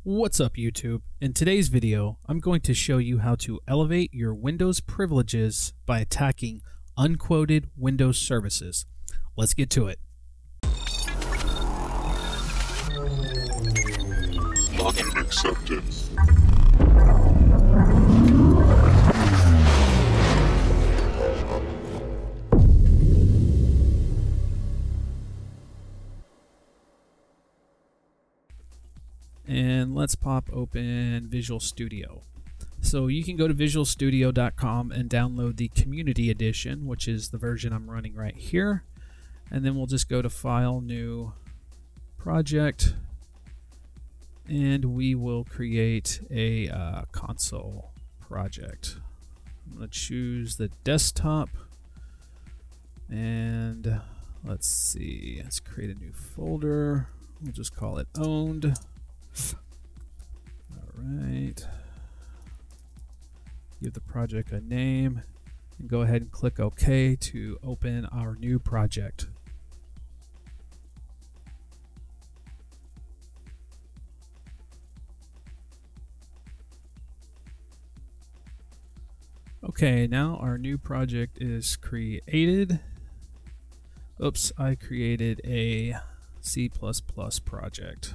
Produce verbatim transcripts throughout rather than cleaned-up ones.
What's up YouTube? In today's video, I'm going to show you how to elevate your Windows privileges by attacking unquoted Windows services. Let's get to it. Login accepted. And let's pop open Visual Studio. So you can go to visual studio dot com and download the Community Edition, which is the version I'm running right here. And then we'll just go to File, New, Project, and we will create a uh, console project. I'm going to choose the desktop, and let's see, let's create a new folder. We'll just call it Owned. All right. Give the project a name and go ahead and click OK to open our new project. Okay, now our new project is created. Oops, I created a C plus plus project.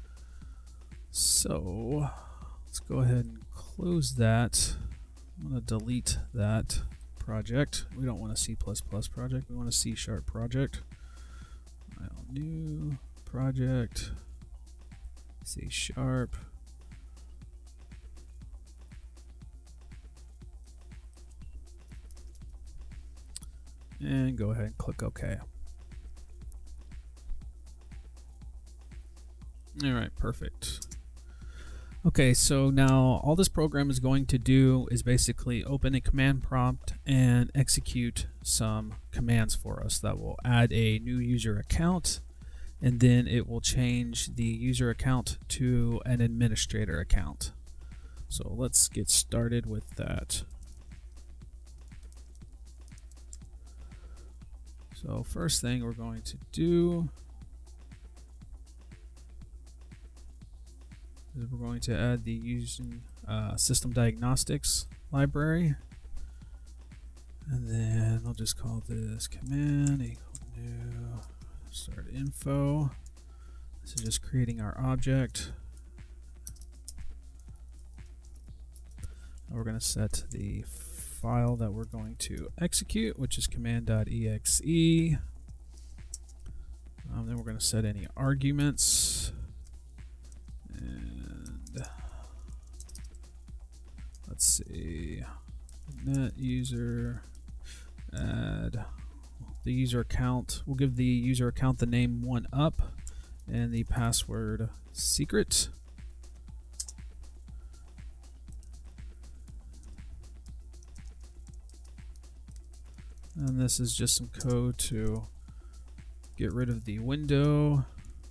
So let's go ahead and close that. I'm going to delete that project. We don't want a C plus plus project. We want a C sharp project. File, new project, C sharp. And go ahead and click OK. All right, perfect. Okay, so now all this program is going to do is basically open a command prompt and execute some commands for us that will add a new user account, and then it will change the user account to an administrator account. So let's get started with that. So first thing we're going to do is we're going to add the using uh, system diagnostics library, and then I'll just call this command equal new start info. This is just creating our object. We're going to set the file that we're going to execute, which is command.exe. Um, then we're going to set any arguments. And let's see, net user add the user account. We'll give the user account the name one up and the password secret. And this is just some code to get rid of the window.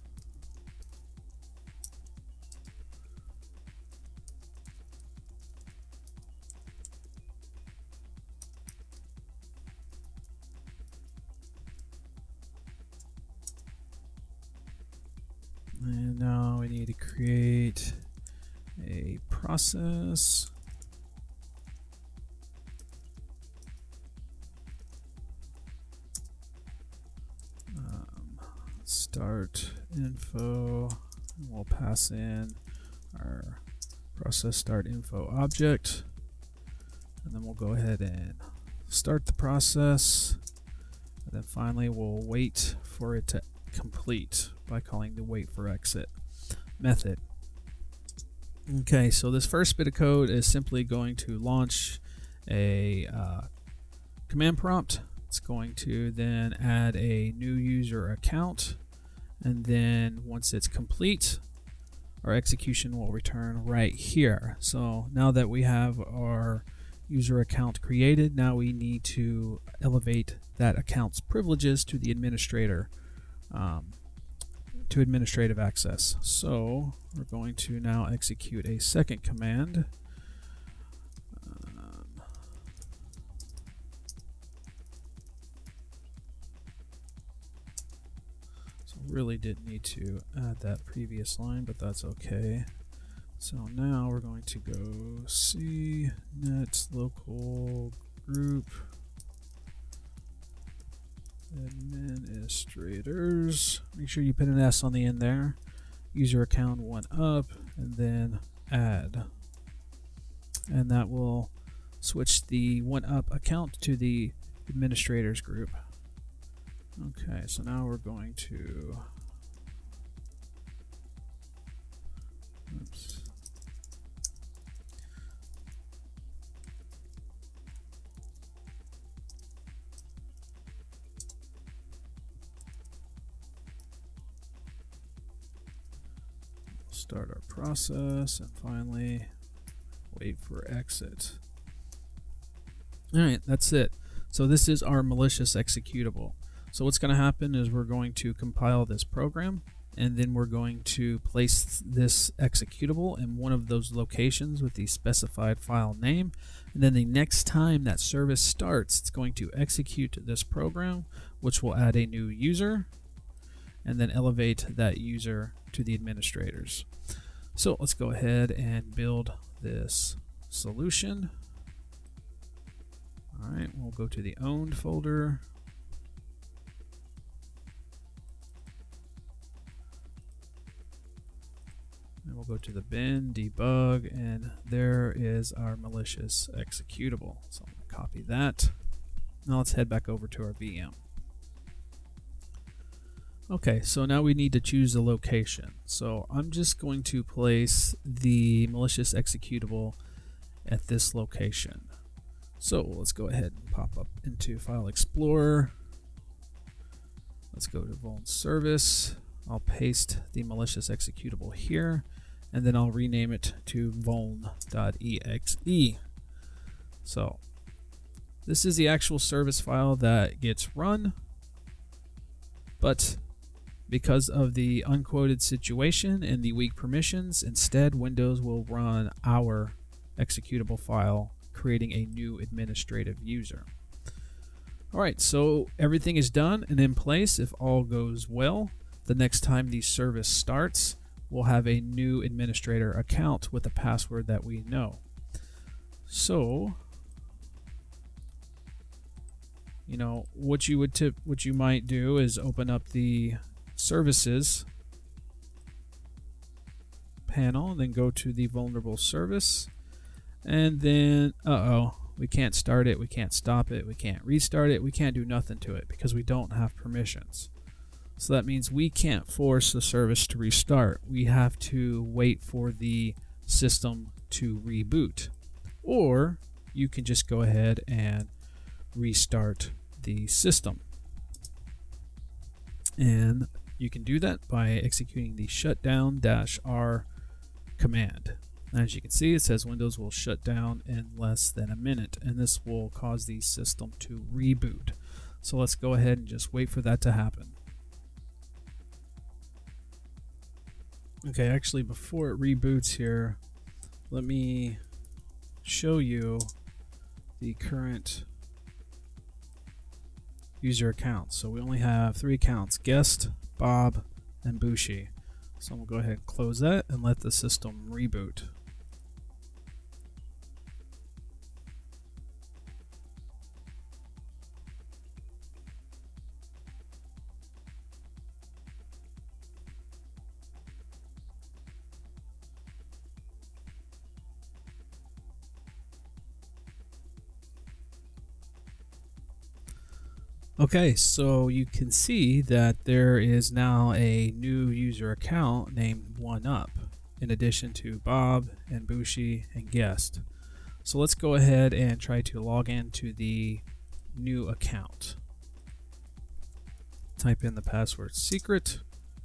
And now we need to create a process. Um, start info. We'll pass in our process start info object. And then we'll go ahead and start the process. And then finally we'll wait for it to complete by calling the wait for exit method. Okay, so this first bit of code is simply going to launch a uh, command prompt. It's going to then add a new user account, and then once it's complete, our execution will return right here. So now that we have our user account created, now we need to elevate that account's privileges to the administrator, um, to administrative access. So we're going to now execute a second command. Um, so really didn't need to add that previous line, but that's okay. So now we're going to go C net local group administrators. Make sure you put an S on the end there. User account one up, and then add. And that will switch the one up account to the administrators group. Okay, so now we're going to oops. Start our process and finally wait for exit. Alright, that's it. So this is our malicious executable. So what's going to happen is we're going to compile this program, and then we're going to place this executable in one of those locations with the specified file name, and then the next time that service starts, it's going to execute this program, which will add a new user and then elevate that user to the administrators. So let's go ahead and build this solution. All right, we'll go to the owned folder. And we'll go to the bin, debug, and there is our malicious executable. So I'm going to copy that. Now let's head back over to our V M. Okay, so now we need to choose a location. So I'm just going to place the malicious executable at this location. So let's go ahead and pop up into File Explorer. Let's go to Vuln Service. I'll paste the malicious executable here, and then I'll rename it to vuln.exe. So this is the actual service file that gets run, but because of the unquoted situation and the weak permissions, instead Windows will run our executable file, creating a new administrative user. Alright, so everything is done and in place. If all goes well, the next time the service starts, we'll have a new administrator account with a password that we know. So, you know, what you would tip, what you might do is open up the services panel, then go to the vulnerable service, and then uh-oh, we can't start it, we can't stop it, we can't restart it, we can't do nothing to it because we don't have permissions. So that means we can't force the service to restart. We have to wait for the system to reboot, or you can just go ahead and restart the system. And you can do that by executing the shutdown-r command. As you can see, it says Windows will shut down in less than a minute, and this will cause the system to reboot. So let's go ahead and just wait for that to happen. Okay, actually before it reboots here, let me show you the current user accounts. So we only have three accounts: Guest, Bob, and Bushi. So I'm going to go ahead and close that and let the system reboot. Okay, so you can see that there is now a new user account named one up, in addition to Bob and Bushi and Guest. So let's go ahead and try to log into the new account. Type in the password secret.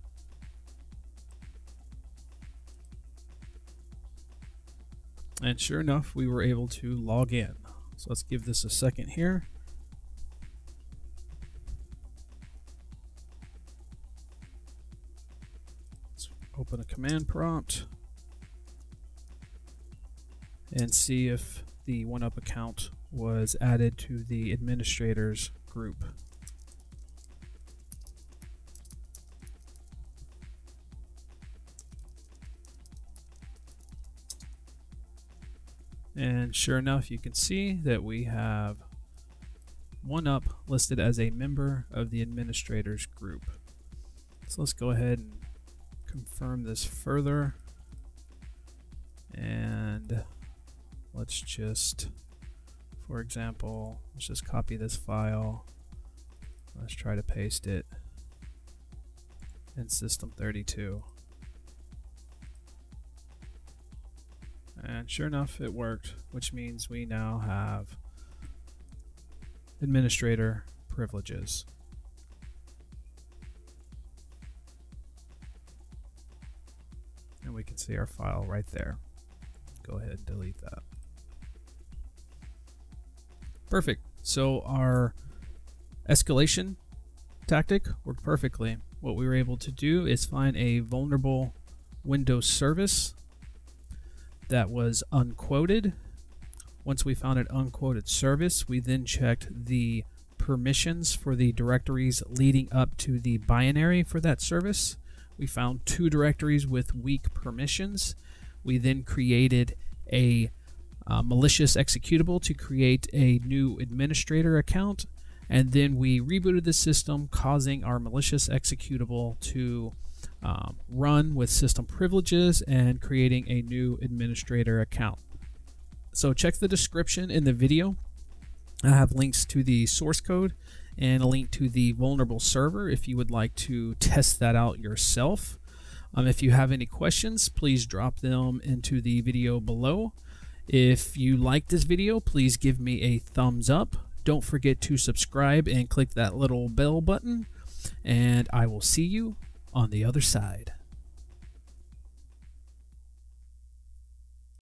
And sure enough, we were able to log in. So let's give this a second here. Open a command prompt and see if the one up account was added to the administrators group. And sure enough, you can see that we have one up listed as a member of the administrators group. So let's go ahead and confirm this further. And let's just, for example, let's just copy this file. Let's try to paste it in system thirty-two. And sure enough, it worked, which means we now have administrator privileges. And we can see our file right there. Go ahead and delete that. Perfect. So our escalation tactic worked perfectly. What we were able to do is find a vulnerable Windows service that was unquoted. Once we found an unquoted service, we then checked the permissions for the directories leading up to the binary for that service. We found two directories with weak permissions. We then created a uh, malicious executable to create a new administrator account, and then we rebooted the system, causing our malicious executable to Um, run with system privileges and creating a new administrator account. So check the description in the video. I have links to the source code and a link to the vulnerable server if you would like to test that out yourself. Um, if you have any questions, please drop them into the video below. If you like this video, please give me a thumbs up. Don't forget to subscribe and click that little bell button, and I will see you on the other side.